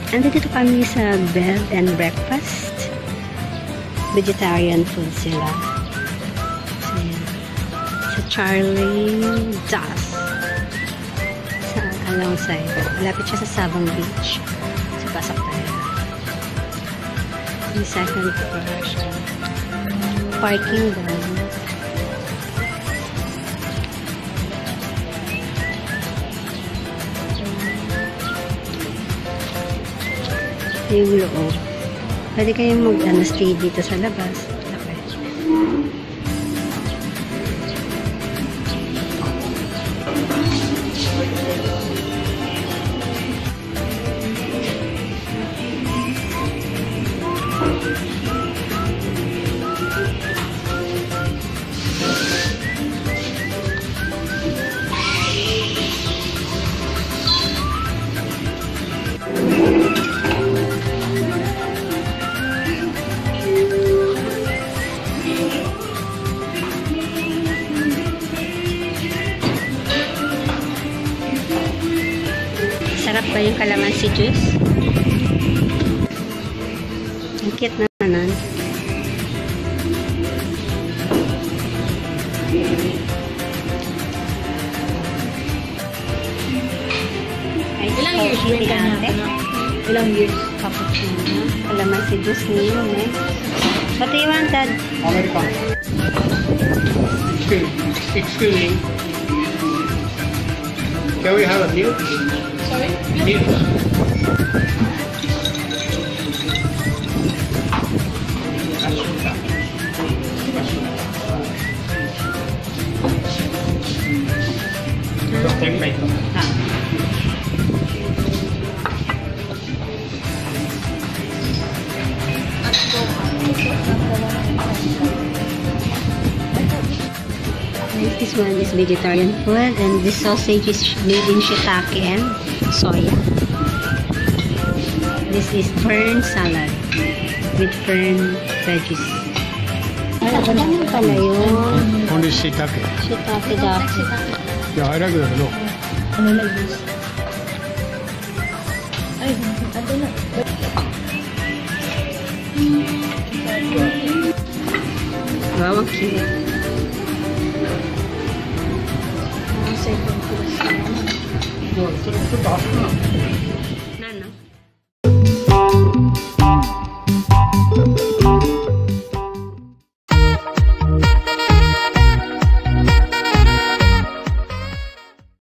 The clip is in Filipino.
Andito kami sa bed and breakfast. Vegetarian food sila. So, yan. Sa Charlie Das. Sa alongside. Malapit siya sa Sabang Beach. So, pasok tayo. Yung second floor siya. Parking down. Yung loob. Pwede kayong stay dito sa labas. Okay. Sarap ba yung calamansi juice? Ang cute naman. Ilang years rin ka na? Ilang years? Cappuccino. Calamansi juice niyo, eh. What do you want, Dad? American. Excuse me. Can we have a milk? Sorry? Milk. This one is vegetarian food, and this sausage is made in shiitake and soya. This is fern salad with fern veggies. Ano pala yun? Only shiitake. Shiitake dako. Yeah, I like that. No. Ano na yun? Ay, ito na. Wow, ang cute. Second class. No, it's a